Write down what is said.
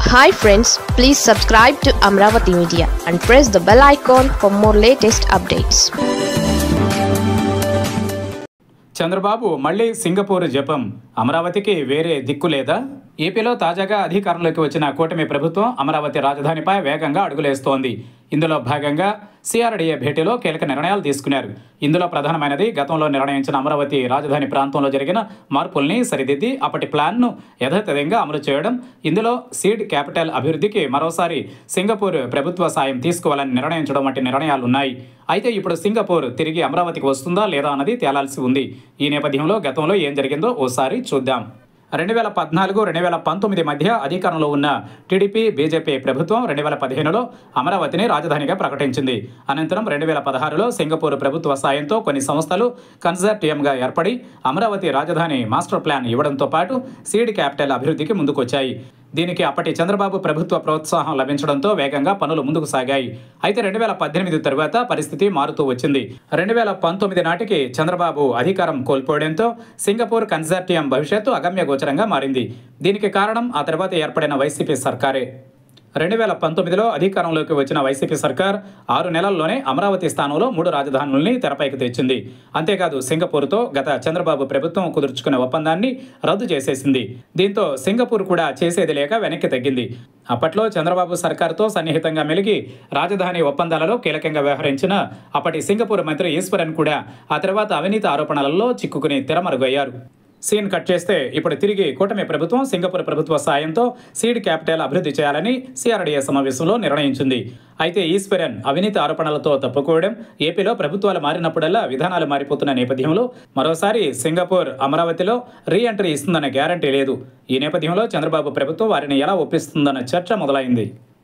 Hi friends, please subscribe to Amravati Media and press the bell icon for more latest updates. Chandrababu మళ్ళీ Singapore జపం, అమరావతికి వేరే దిక్కు లేదా? ఏపీలో తాజాగా అధికారంలోకి వచ్చిన కూటమి ప్రభుత్వం అమరావతి రాజధానిపై వేగంగా అడుగులేస్తోంది. ఇందులో భాగంగా సిఆర్డీఏ భేటీలో కీలక నిర్ణయాలు తీసుకున్నారు. ఇందులో ప్రధానమైనది గతంలో నిర్ణయించిన అమరావతి రాజధాని ప్రాంతంలో జరిగిన మార్పుల్ని సరిదిద్ది అప్పటి ప్లాన్ను యథాతథంగా అమలు చేయడం. ఇందులో సీడ్ క్యాపిటల్ అభివృద్ధికి మరోసారి సింగపూర్ ప్రభుత్వ సాయం తీసుకోవాలని నిర్ణయించడం వంటి నిర్ణయాలున్నాయి. అయితే ఇప్పుడు సింగపూర్ తిరిగి అమరావతికి వస్తుందా లేదా అన్నది తేలాల్సి ఉంది. ఈ నేపథ్యంలో గతంలో ఏం జరిగిందో ఓసారి చూద్దాం. 2014-2019 మధ్య అధికారంలో ఉన్న టీడీపీ బీజేపీ ప్రభుత్వం 2015లో అమరావతిని రాజధానిగా ప్రకటించింది. అనంతరం 2016లో సింగపూర్ ప్రభుత్వ సాయంతో కొన్ని సంస్థలు కన్సార్టియంగా ఏర్పడి అమరావతి రాజధాని మాస్టర్ ప్లాన్ ఇవ్వడంతో పాటు సీడ్ క్యాపిటల్ అభివృద్ధికి ముందుకొచ్చాయి. దీనికి అప్పటి చంద్రబాబు ప్రభుత్వ ప్రోత్సాహం లభించడంతో వేగంగా పనులు ముందుకు సాగాయి. అయితే 2018 తరువాత పరిస్థితి మారుతూ వచ్చింది. 2019 నాటికి చంద్రబాబు అధికారం కోల్పోవడంతో సింగపూర్ కన్సార్టియం భవిష్యత్తు అగమ్యగోచరంగా మారింది. దీనికి కారణం ఆ తర్వాత ఏర్పడిన వైసీపీ సర్కారే. 2019లో అధికారంలోకి వచ్చిన వైసీపీ సర్కార్ 6 నెలల్లోనే అమరావతి స్థానంలో 3 రాజధానుల్ని తెరపైకి తెచ్చింది. అంతేకాదు సింగపూర్తో గత చంద్రబాబు ప్రభుత్వం కుదుర్చుకున్న ఒప్పందాన్ని రద్దు చేసేసింది. దీంతో సింగపూర్ కూడా చేసేది లేక వెనక్కి తగ్గింది. అప్పట్లో చంద్రబాబు సర్కార్తో సన్నిహితంగా మెలిగి రాజధాని ఒప్పందాలలో కీలకంగా వ్యవహరించిన అప్పటి సింగపూర్ మంత్రి ఈశ్వరన్ కూడా ఆ తర్వాత అవినీతి ఆరోపణలలో చిక్కుకుని తెరమరుగయ్యారు. సీన్ కట్ చేస్తే ఇప్పుడు తిరిగి కూటమి ప్రభుత్వం సింగపూర్ ప్రభుత్వ సాయంతో సీడ్ క్యాపిటల్ అభివృద్ధి చేయాలని సిఆర్డీఏ సమావేశంలో నిర్ణయించింది. అయితే ఈశ్వరన్ అవినీతి ఆరోపణలతో తప్పుకోవడం, ఏపీలో ప్రభుత్వాలు మారినప్పుడల్లా విధానాలు మారిపోతున్న నేపథ్యంలో మరోసారి సింగపూర్ అమరావతిలో రీ ఎంట్రీ ఇస్తుందన్న గ్యారంటీ లేదు. ఈ నేపథ్యంలో చంద్రబాబు ప్రభుత్వం వారిని ఎలా ఒప్పిస్తుందన్న చర్చ మొదలైంది.